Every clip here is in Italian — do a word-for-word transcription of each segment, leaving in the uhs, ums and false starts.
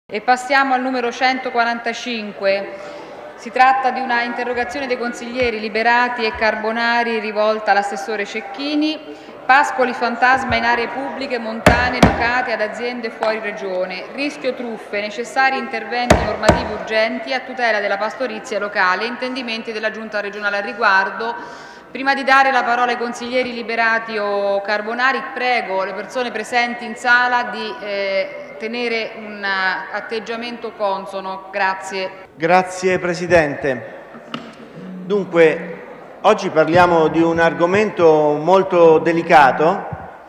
E passiamo al numero centoquarantacinque. Si tratta di una interrogazione dei consiglieri Liberati e Carbonari rivolta all'assessore Cecchini. Pascoli fantasma in aree pubbliche, montane, locate ad aziende fuori regione. Rischio truffe, necessari interventi normativi urgenti a tutela della pastorizia locale. Intendimenti della Giunta regionale al riguardo. Prima di dare la parola ai consiglieri Liberati o Carbonari, prego le persone presenti in sala di eh, tenere un atteggiamento consono. Grazie. Grazie Presidente. Dunque, oggi parliamo di un argomento molto delicato.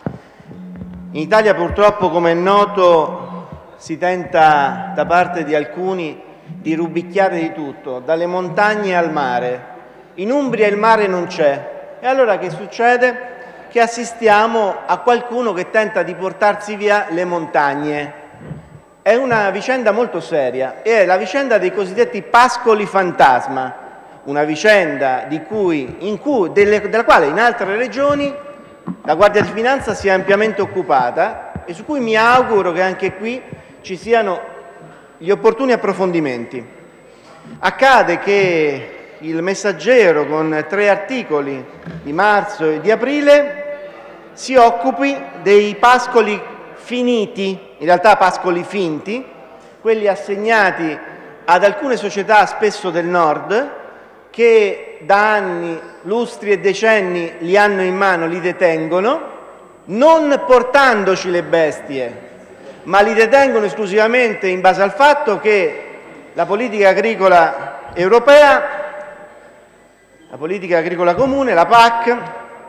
In Italia purtroppo, come è noto, si tenta da parte di alcuni di rubicchiare di tutto, dalle montagne al mare. In Umbria il mare non c'è. E allora che succede? Che assistiamo a qualcuno che tenta di portarsi via le montagne. È una vicenda molto seria, è la vicenda dei cosiddetti pascoli fantasma, una vicenda di cui, in cui, delle, della quale in altre regioni la Guardia di Finanza si è ampiamente occupata e su cui mi auguro che anche qui ci siano gli opportuni approfondimenti. Accade che il Messaggero, con tre articoli di marzo e di aprile, si occupi dei pascoli finiti, in realtà pascoli finti, quelli assegnati ad alcune società spesso del nord che da anni, lustri e decenni li hanno in mano, li detengono, non portandoci le bestie, ma li detengono esclusivamente in base al fatto che la politica agricola europea, la politica agricola comune, la P A C,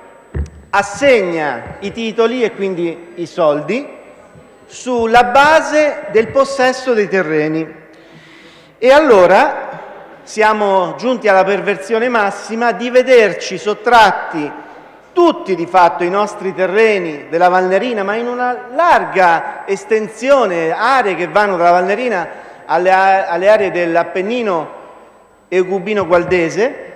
assegna i titoli e quindi i soldi sulla base del possesso dei terreni. E allora siamo giunti alla perversione massima di vederci sottratti tutti di fatto i nostri terreni della Valnerina, ma in una larga estensione, aree che vanno dalla Valnerina alle, alle aree dell'Appennino eugubino-gualdese,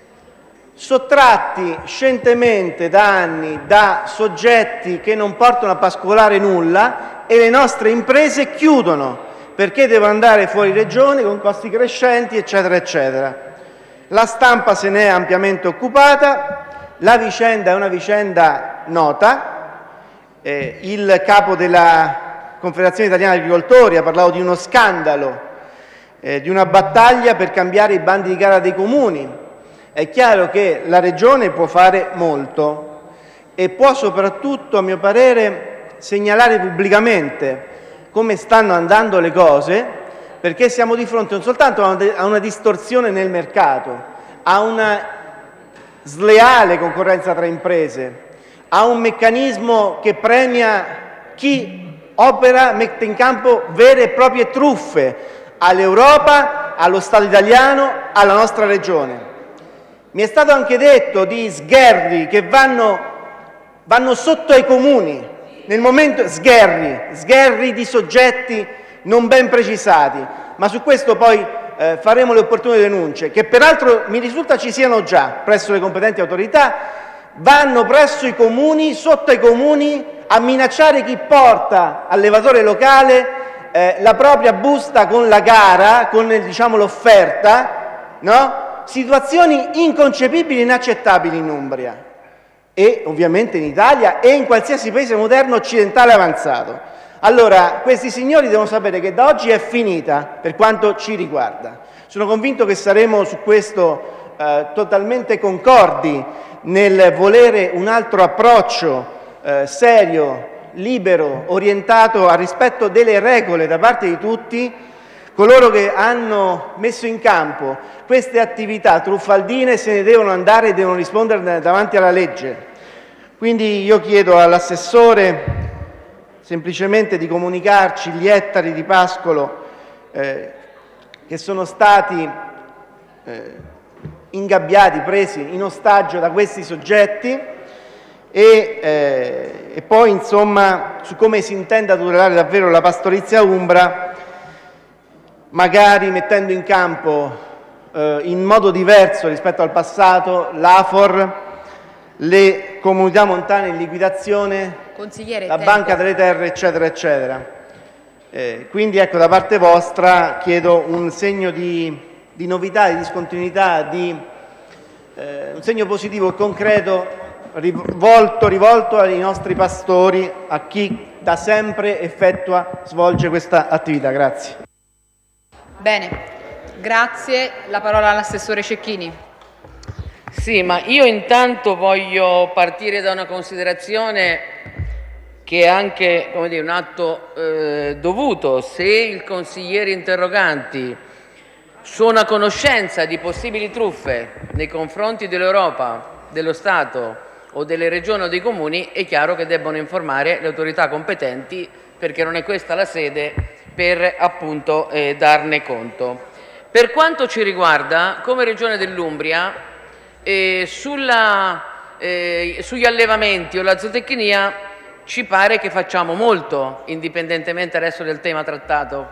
sottratti scientemente da anni da soggetti che non portano a pascolare nulla, e le nostre imprese chiudono perché devono andare fuori regione con costi crescenti, eccetera, eccetera. La stampa se ne è ampiamente occupata, la vicenda è una vicenda nota, eh, il capo della Confederazione Italiana Agricoltori ha parlato di uno scandalo, eh, di una battaglia per cambiare i bandi di gara dei comuni. È chiaro che la Regione può fare molto e può soprattutto, a mio parere, segnalare pubblicamente come stanno andando le cose, perché siamo di fronte non soltanto a una distorsione nel mercato, a una sleale concorrenza tra imprese, a un meccanismo che premia chi opera, mette in campo vere e proprie truffe all'Europa, allo Stato italiano, alla nostra Regione. Mi è stato anche detto di sgherri che vanno, vanno sotto ai comuni, nel momento sgherri, sgherri di soggetti non ben precisati, ma su questo poi eh, faremo le opportune denunce, che peraltro mi risulta ci siano già presso le competenti autorità, vanno presso i comuni, sotto ai comuni, a minacciare chi porta all'evatore locale eh, la propria busta con la gara, con diciamo, l'offerta, no? Situazioni inconcepibili e inaccettabili in Umbria e ovviamente in Italia e in qualsiasi paese moderno occidentale avanzato. Allora, questi signori devono sapere che da oggi è finita per quanto ci riguarda. Sono convinto che saremo su questo eh, totalmente concordi nel volere un altro approccio eh, serio, libero, orientato al rispetto delle regole da parte di tutti coloro che hanno messo in campo queste attività truffaldine. Se ne devono andare e devono rispondere davanti alla legge. Quindi io chiedo all'assessore semplicemente di comunicarci gli ettari di pascolo eh, che sono stati eh, ingabbiati, presi in ostaggio da questi soggetti e, eh, e poi insomma su come si intenda tutelare davvero la pastorizia umbra, magari mettendo in campo eh, in modo diverso rispetto al passato l'Afor, le comunità montane in liquidazione, Consigliere, la tempo. Banca delle Terre, eccetera, eccetera. Eh, quindi ecco, da parte vostra chiedo un segno di, di novità, di discontinuità, di, eh, un segno positivo e concreto rivolto, rivolto ai nostri pastori, a chi da sempre effettua, svolge questa attività. Grazie. Bene, grazie. La parola all'assessore Cecchini. Sì, ma io intanto voglio partire da una considerazione che è anche, come dire, un atto eh, dovuto. Se i consiglieri interroganti sono a conoscenza di possibili truffe nei confronti dell'Europa, dello Stato o delle regioni o dei comuni, è chiaro che debbono informare le autorità competenti, perché non è questa la sede per appunto eh, darne conto. Per quanto ci riguarda, come Regione dell'Umbria, eh, sulla, eh, sugli allevamenti o la zootecnia ci pare che facciamo molto, indipendentemente adesso del tema trattato.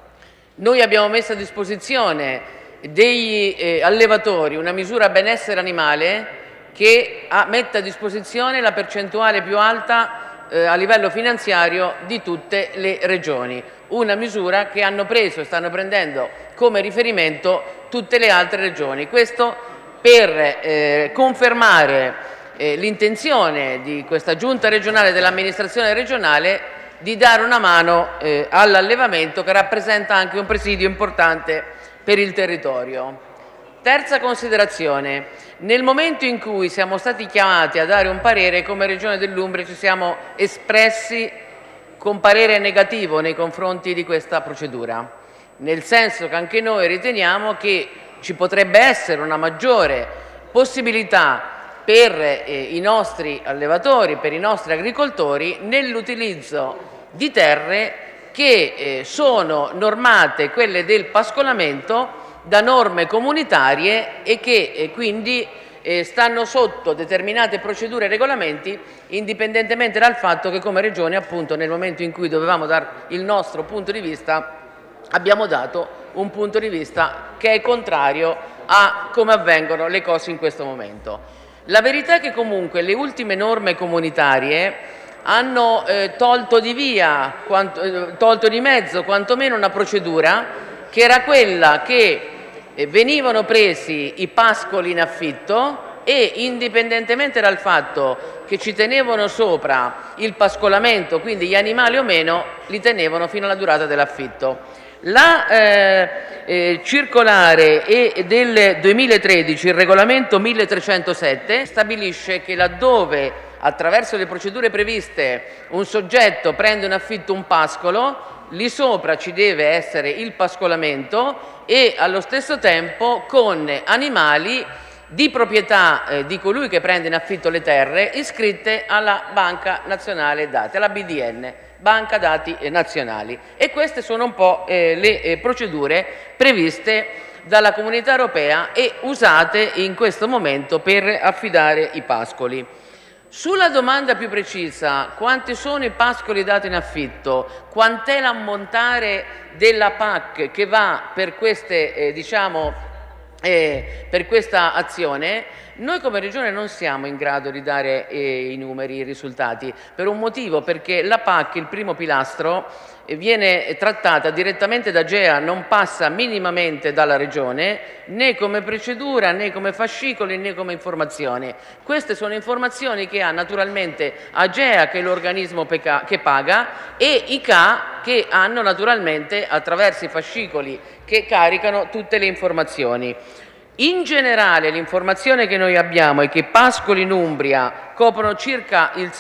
Noi abbiamo messo a disposizione degli eh, allevatori una misura benessere animale che ha, mette a disposizione la percentuale più alta eh, a livello finanziario di tutte le regioni. Una misura che hanno preso e stanno prendendo come riferimento tutte le altre regioni. Questo per eh, confermare eh, l'intenzione di questa giunta regionale dell'amministrazione regionale di dare una mano eh, all'allevamento, che rappresenta anche un presidio importante per il territorio. Terza considerazione: nel momento in cui siamo stati chiamati a dare un parere, come Regione dell'Umbria ci siamo espressi con parere negativo nei confronti di questa procedura, nel senso che anche noi riteniamo che ci potrebbe essere una maggiore possibilità per eh, i nostri allevatori, per i nostri agricoltori, nell'utilizzo di terre che eh, sono normate, quelle del pascolamento, da norme comunitarie e che eh, quindi eh, stanno sotto determinate procedure e regolamenti, indipendentemente dal fatto che come Regione, appunto, nel momento in cui dovevamo dare il nostro punto di vista, abbiamo dato un punto di vista che è contrario a come avvengono le cose in questo momento. La verità è che comunque le ultime norme comunitarie hanno eh, tolto di via, quanto, eh, tolto di mezzo quantomeno una procedura che era quella che eh, venivano presi i pascoli in affitto e, indipendentemente dal fatto che ci tenevano sopra il pascolamento, quindi gli animali o meno, li tenevano fino alla durata dell'affitto. La eh, eh, circolare e del duemilatredici, il regolamento milletrecentosette, stabilisce che laddove attraverso le procedure previste un soggetto prende in affitto un pascolo, lì sopra ci deve essere il pascolamento e allo stesso tempo con animali di proprietà eh, di colui che prende in affitto le terre iscritte alla Banca Nazionale Dati, alla B D N, Banca Dati Nazionali. E queste sono un po' eh, le eh, procedure previste dalla Comunità Europea e usate in questo momento per affidare i pascoli. Sulla domanda più precisa, quanti sono i pascoli dati in affitto, quant'è l'ammontare della P A C che va per queste, eh, diciamo, eh, per questa azione, noi come Regione non siamo in grado di dare eh, i numeri, i risultati, per un motivo: perché la P A C, il primo pilastro, eh, viene trattata direttamente da AGEA, non passa minimamente dalla Regione, né come procedura, né come fascicoli, né come informazioni. Queste sono informazioni che ha naturalmente AGEA, che è l'organismo che paga, e i C A, che hanno naturalmente, attraverso i fascicoli che caricano, tutte le informazioni. In generale l'informazione che noi abbiamo è che pascoli in Umbria coprono circa il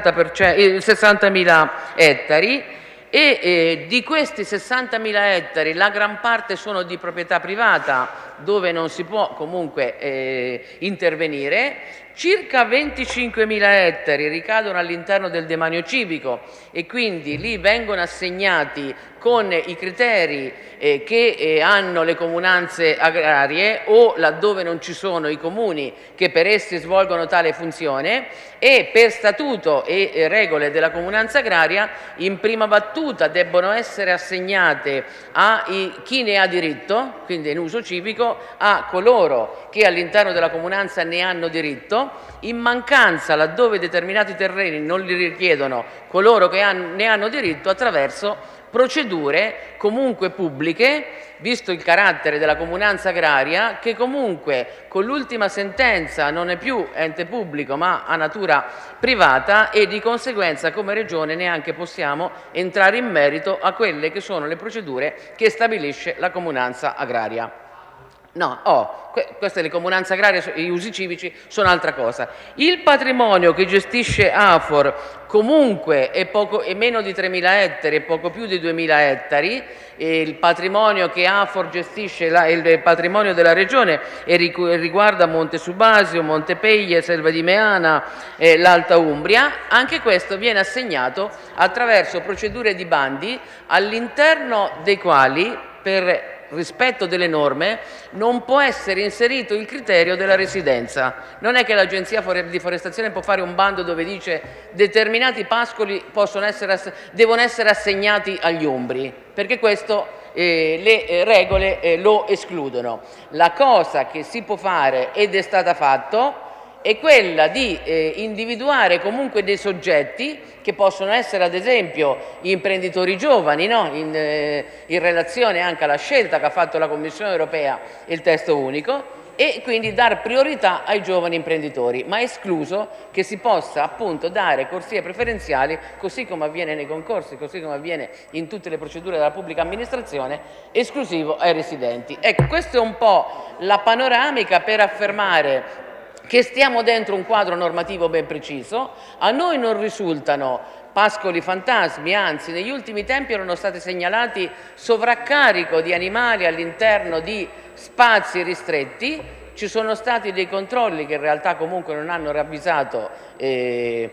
sessantamila ettari e eh, di questi sessantamila ettari la gran parte sono di proprietà privata, dove non si può comunque eh, intervenire. Circa venticinquemila ettari ricadono all'interno del demanio civico e quindi lì vengono assegnati con i criteri eh, che eh, hanno le comunanze agrarie o laddove non ci sono i comuni che per essi svolgono tale funzione, e per statuto e eh, regole della comunanza agraria in prima battuta debbono essere assegnate a i, chi ne ha diritto, quindi in uso civico, diritto, a coloro che all'interno della comunanza ne hanno diritto, in mancanza, laddove determinati terreni non li richiedono coloro che ne hanno diritto, attraverso procedure comunque pubbliche, visto il carattere della comunanza agraria, che comunque con l'ultima sentenza non è più ente pubblico ma ha natura privata, e di conseguenza come Regione neanche possiamo entrare in merito a quelle che sono le procedure che stabilisce la comunanza agraria. No, oh, queste le comunanze agrarie, gli usi civici sono altra cosa. Il patrimonio che gestisce AFOR comunque è, poco, è meno di tremila ettari e poco più di duemila ettari. E il patrimonio che AFOR gestisce, la, il patrimonio della Regione, e riguarda Monte Subasio, Monte Peglie, Selva di Meana e l'Alta Umbria. Anche questo viene assegnato attraverso procedure di bandi all'interno dei quali, per rispetto delle norme, non può essere inserito il criterio della residenza. Non è che l'Agenzia di Forestazione può fare un bando dove dice determinati pascoli possono essere, devono essere assegnati agli umbri, perché questo eh, le eh, regole eh, lo escludono. La cosa che si può fare, ed è stata fatta, è quella di eh, individuare comunque dei soggetti che possono essere ad esempio imprenditori giovani, no? in, eh, in relazione anche alla scelta che ha fatto la Commissione europea il testo unico, e quindi dar priorità ai giovani imprenditori, ma è escluso che si possa appunto dare corsie preferenziali, così come avviene nei concorsi, così come avviene in tutte le procedure della pubblica amministrazione, esclusivo ai residenti. Ecco, questa è un po' la panoramica per affermare che stiamo dentro un quadro normativo ben preciso. A noi non risultano pascoli fantasmi, anzi negli ultimi tempi erano stati segnalati sovraccarico di animali all'interno di spazi ristretti. Ci sono stati dei controlli che in realtà comunque non hanno ravvisato eh,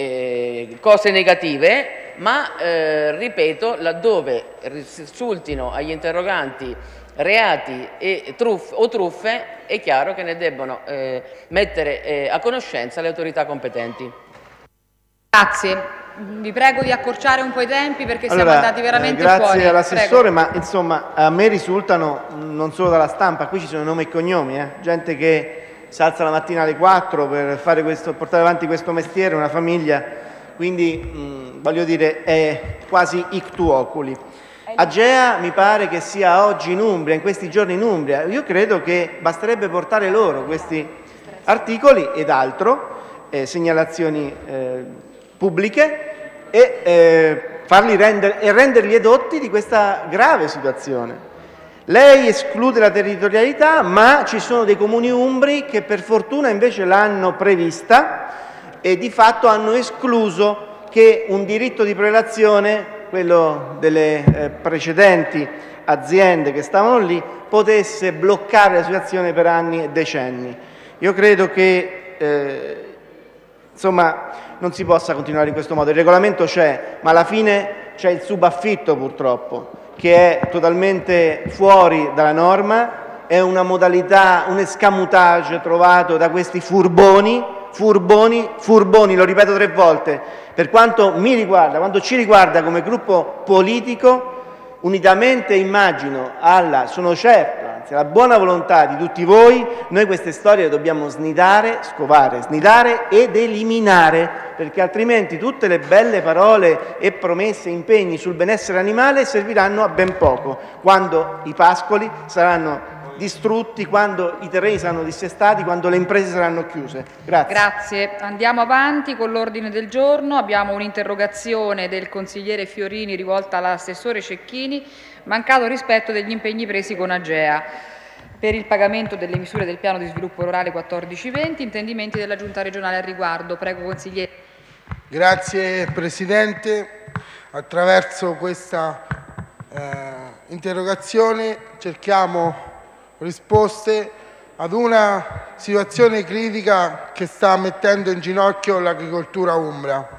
eh, cose negative, ma eh, ripeto, laddove risultino agli interroganti reati e truffe, o truffe, è chiaro che ne debbono eh, mettere eh, a conoscenza le autorità competenti. Grazie. Vi prego di accorciare un po' i tempi perché allora, siamo andati veramente eh, grazie fuori. Grazie all'assessore, ma insomma a me risultano, non solo dalla stampa, qui ci sono nomi e cognomi, eh, gente che si alza la mattina alle quattro per fare questo, portare avanti questo mestiere, una famiglia, quindi mh, voglio dire è quasi ictu oculi. Agea mi pare che sia oggi in Umbria, in questi giorni in Umbria. Io credo che basterebbe portare loro questi articoli ed altro, eh, segnalazioni eh, pubbliche, e eh, farli rendere, e renderli edotti di questa grave situazione. Lei esclude la territorialità, ma ci sono dei comuni umbri che per fortuna invece l'hanno prevista e di fatto hanno escluso che un diritto di prelazione, quello delle eh, precedenti aziende che stavano lì, potesse bloccare la situazione per anni e decenni. Io credo che eh, insomma non si possa continuare in questo modo. Il regolamento c'è, ma alla fine c'è il subaffitto purtroppo, che è totalmente fuori dalla norma, è una modalità, un escamotage trovato da questi furboni, furboni, furboni, lo ripeto tre volte, per quanto mi riguarda, quanto ci riguarda come gruppo politico, unitamente immagino alla, sono certo, anzi alla buona volontà di tutti voi, noi queste storie le dobbiamo snidare, scovare, snidare ed eliminare, perché altrimenti tutte le belle parole e promesse, impegni sul benessere animale serviranno a ben poco, quando i pascoli saranno distrutti, quando i terreni saranno dissestati, quando le imprese saranno chiuse. Grazie. Grazie. Andiamo avanti con l'ordine del giorno. Abbiamo un'interrogazione del consigliere Fiorini rivolta all'assessore Cecchini: mancato rispetto degli impegni presi con Agea per il pagamento delle misure del piano di sviluppo rurale quattordici venti, intendimenti della Giunta regionale al riguardo. Prego, consigliere. Grazie Presidente. Attraverso questa eh, interrogazione cerchiamo risposte ad una situazione critica che sta mettendo in ginocchio l'agricoltura umbra,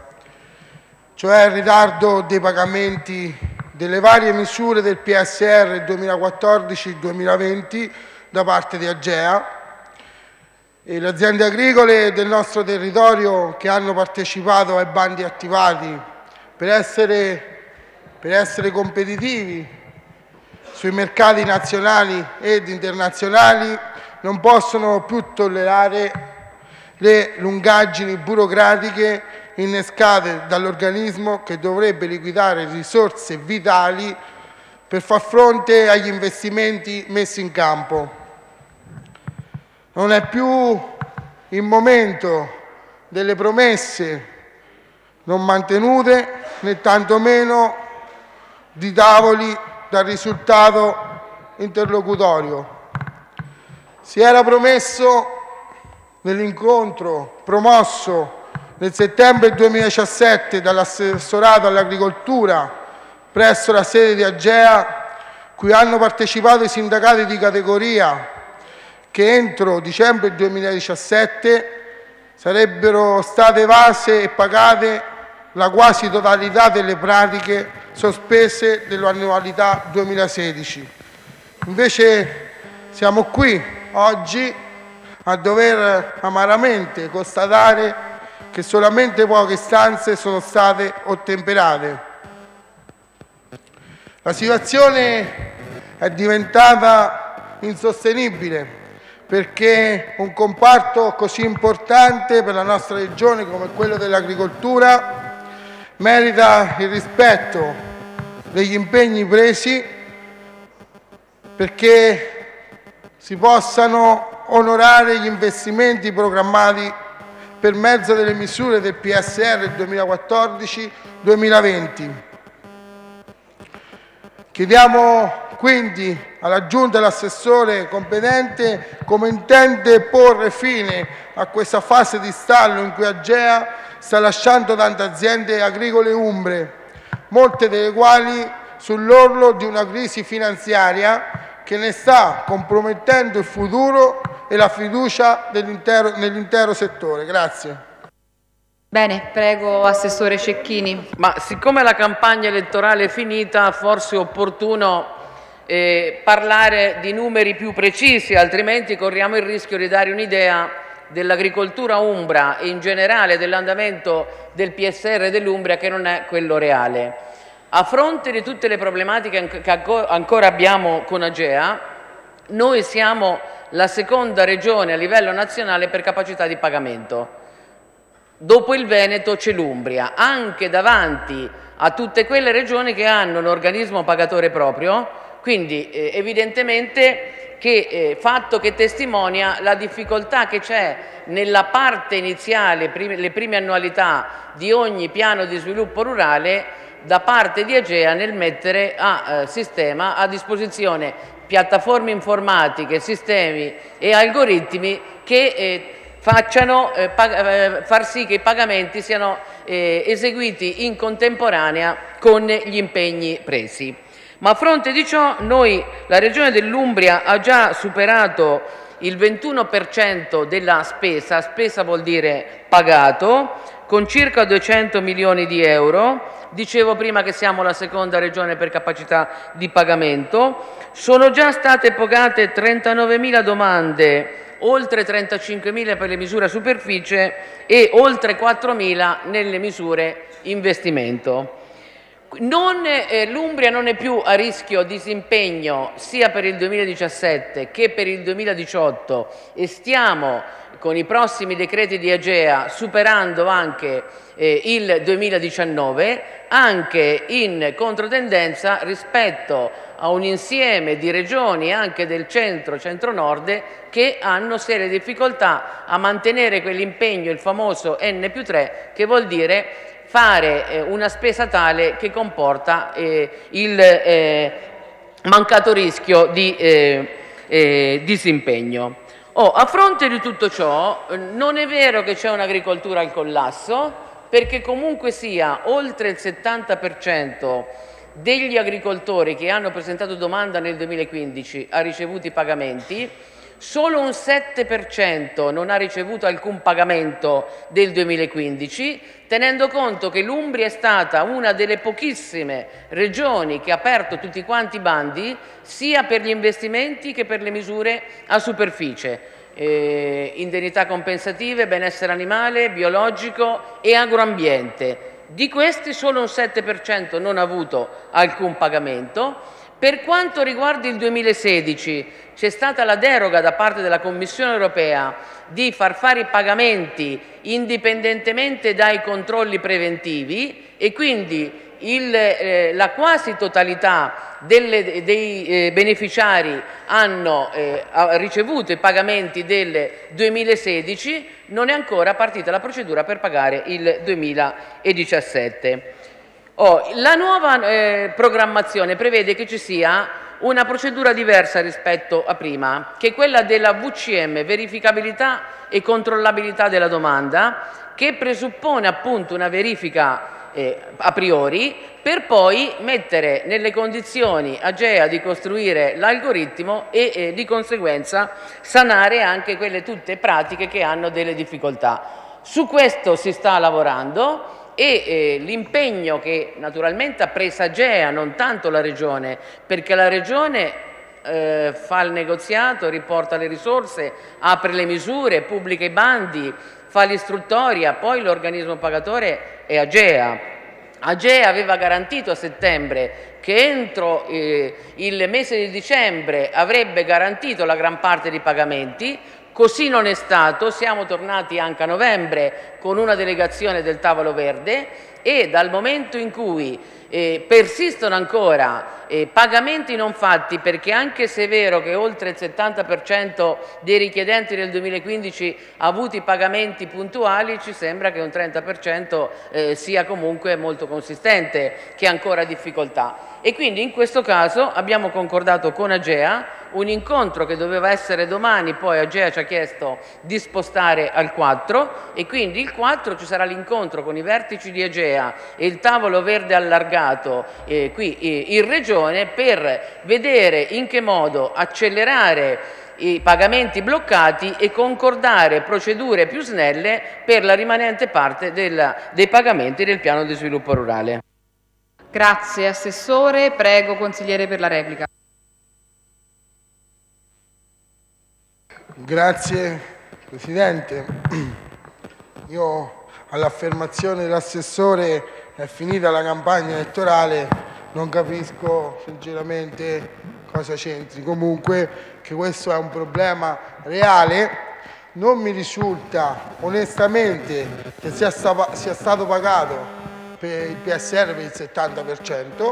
cioè il ritardo dei pagamenti delle varie misure del P S R duemilaquattordici duemilaventi da parte di Agea. E le aziende agricole del nostro territorio che hanno partecipato ai bandi attivati per essere, per essere competitivi sui mercati nazionali ed internazionali non possono più tollerare le lungaggini burocratiche innescate dall'organismo che dovrebbe liquidare risorse vitali per far fronte agli investimenti messi in campo. Non è più il momento delle promesse non mantenute, né tantomeno di tavoli dal risultato interlocutorio. Si era promesso nell'incontro promosso nel settembre duemiladiciassette dall'assessorato all'agricoltura presso la sede di Agea, cui hanno partecipato i sindacati di categoria, che entro dicembre duemiladiciassette sarebbero state evase e pagate la quasi totalità delle pratiche sospese dell'annualità duemilasedici. Invece siamo qui oggi a dover amaramente constatare che solamente poche istanze sono state ottemperate. La situazione è diventata insostenibile perché un comparto così importante per la nostra regione come quello dell'agricoltura merita il rispetto degli impegni presi perché si possano onorare gli investimenti programmati per mezzo delle misure del P S R duemilaquattordici duemilaventi. Chiediamo quindi alla Giunta e all'assessore competente come intende porre fine a questa fase di stallo in cui Agea sta lasciando tante aziende agricole umbre, molte delle quali sull'orlo di una crisi finanziaria che ne sta compromettendo il futuro e la fiducia nell'intero settore. Grazie. Bene, prego Assessore Cecchini. Ma siccome la campagna elettorale è finita, forse è opportuno eh, parlare di numeri più precisi, altrimenti corriamo il rischio di dare un'idea dell'agricoltura umbra e in generale dell'andamento del P S R dell'Umbria che non è quello reale. A fronte di tutte le problematiche che ancora abbiamo con Agea, noi siamo la seconda regione a livello nazionale per capacità di pagamento. Dopo il Veneto c'è l'Umbria, anche davanti a tutte quelle regioni che hanno un organismo pagatore proprio, quindi eh, evidentemente che eh, fatto che testimonia la difficoltà che c'è nella parte iniziale, prime, le prime annualità di ogni piano di sviluppo rurale da parte di Agea nel mettere a eh, sistema, a disposizione piattaforme informatiche, sistemi e algoritmi che eh, facciano eh, eh, far sì che i pagamenti siano eh, eseguiti in contemporanea con gli impegni presi. Ma a fronte di ciò noi, la Regione dell'Umbria ha già superato il ventuno per cento della spesa, spesa vuol dire pagato, con circa duecento milioni di euro. Dicevo prima che siamo la seconda regione per capacità di pagamento. Sono già state pagate trentanovemila domande, oltre trentacinquemila per le misure a superficie e oltre quattromila nelle misure investimento. Eh, L'Umbria non è più a rischio disimpegno sia per il duemiladiciassette che per il duemiladiciotto e stiamo con i prossimi decreti di Agea superando anche eh, il duemiladiciannove, anche in controtendenza rispetto a un insieme di regioni anche del centro, centro-nord che hanno serie difficoltà a mantenere quell'impegno, il famoso N più tre, che vuol dire fare eh, una spesa tale che comporta eh, il eh, mancato rischio di eh, eh, disimpegno. Oh, a fronte di tutto ciò, non è vero che c'è un'agricoltura al collasso, perché comunque sia oltre il settanta per cento degli agricoltori che hanno presentato domanda nel duemilaquindici ha ricevuto i pagamenti, solo un sette per cento non ha ricevuto alcun pagamento del duemilaquindici, tenendo conto che l'Umbria è stata una delle pochissime regioni che ha aperto tutti quanti i bandi sia per gli investimenti che per le misure a superficie, eh, indennità compensative, benessere animale, biologico e agroambiente. Di questi solo un sette per cento non ha avuto alcun pagamento, Per quanto riguarda il duemilasedici, c'è stata la deroga da parte della Commissione europea di far fare i pagamenti indipendentemente dai controlli preventivi e quindi il, eh, la quasi totalità delle, dei eh, beneficiari hanno eh, ricevuto i pagamenti del duemilasedici, non è ancora partita la procedura per pagare il duemiladiciassette. Oh, la nuova eh, programmazione prevede che ci sia una procedura diversa rispetto a prima, che è quella della V C M, verificabilità e controllabilità della domanda, che presuppone appunto una verifica eh, a priori per poi mettere nelle condizioni AGEA di costruire l'algoritmo e eh, di conseguenza sanare anche quelle tutte pratiche che hanno delle difficoltà. Su questo si sta lavorando. E eh, l'impegno che naturalmente ha preso AGEA, non tanto la Regione, perché la Regione eh, fa il negoziato, riporta le risorse, apre le misure, pubblica i bandi, fa l'istruttoria, poi l'organismo pagatore è AGEA. AGEA aveva garantito a settembre che entro eh, il mese di dicembre avrebbe garantito la gran parte dei pagamenti. Così non è stato, siamo tornati anche a novembre con una delegazione del tavolo verde e dal momento in cui eh, persistono ancora eh, pagamenti non fatti, perché anche se è vero che oltre il settanta per cento dei richiedenti del duemilaquindici ha avuto i pagamenti puntuali, ci sembra che un trenta per cento eh, sia comunque molto consistente, che ha ancora difficoltà. E quindi in questo caso abbiamo concordato con AGEA un incontro che doveva essere domani, poi AGEA ci ha chiesto di spostare al quattro e quindi il quattro ci sarà l'incontro con i vertici di AGEA e il tavolo verde allargato eh, qui eh, in Regione per vedere in che modo accelerare i pagamenti bloccati e concordare procedure più snelle per la rimanente parte del, dei pagamenti del piano di sviluppo rurale. Grazie Assessore, prego Consigliere per la replica. Grazie Presidente. Io all'affermazione dell'assessore è finita la campagna elettorale, non capisco sinceramente cosa c'entri. Comunque che questo è un problema reale, non mi risulta onestamente che sia, sta, sia stato pagato per il P S R per il settanta per cento,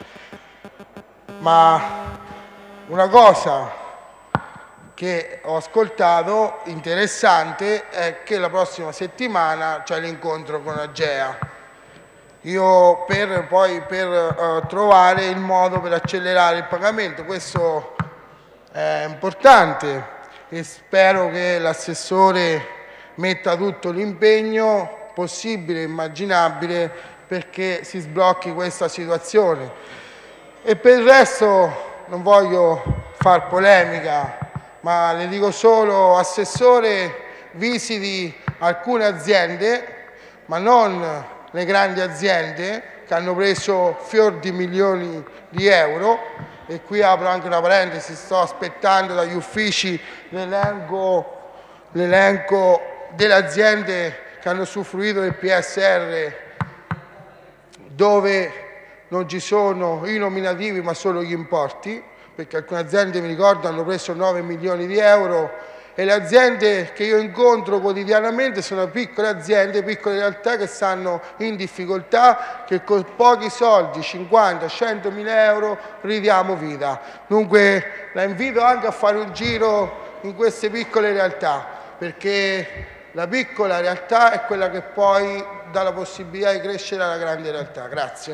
ma una cosa che ho ascoltato interessante è che la prossima settimana c'è l'incontro con AGEA. Io per poi per uh, trovare il modo per accelerare il pagamento, questo è importante e spero che l'assessore metta tutto l'impegno possibile e immaginabile perché si sblocchi questa situazione. E per il resto non voglio far polemica, ma le dico solo, Assessore, visiti alcune aziende, ma non le grandi aziende che hanno preso fior di milioni di euro, e qui apro anche una parentesi, sto aspettando dagli uffici l'elenco delle aziende che hanno usufruito del P S R dove non ci sono i nominativi ma solo gli importi, perché alcune aziende, mi ricordo, hanno preso nove milioni di euro e le aziende che io incontro quotidianamente sono piccole aziende, piccole realtà che stanno in difficoltà, che con pochi soldi, cinquanta cento mila euro, ridiamo vita. Dunque la invito anche a fare un giro in queste piccole realtà, perché la piccola realtà è quella che poi dà la possibilità di crescere alla grande realtà. Grazie.